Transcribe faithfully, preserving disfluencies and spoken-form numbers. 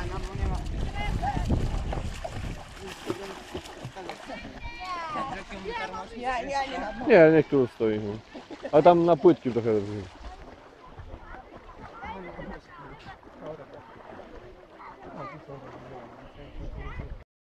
no bo nie ma. Ja, ja nie mam. Nie, niech tu stoi. No. Ale tam na płytki trochę.